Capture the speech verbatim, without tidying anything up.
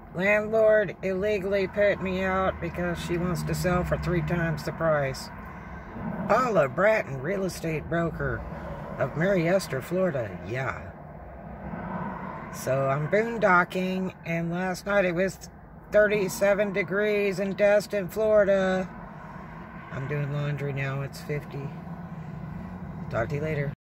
Landlord illegally put me out because she wants to sell for three times the price. Paula Bratton, real estate broker of Mariester, Florida. Yeah. So I'm boondocking, and last night it was thirty-seven degrees in Destin, Florida. I'm doing laundry now. It's fifty. Talk to you later.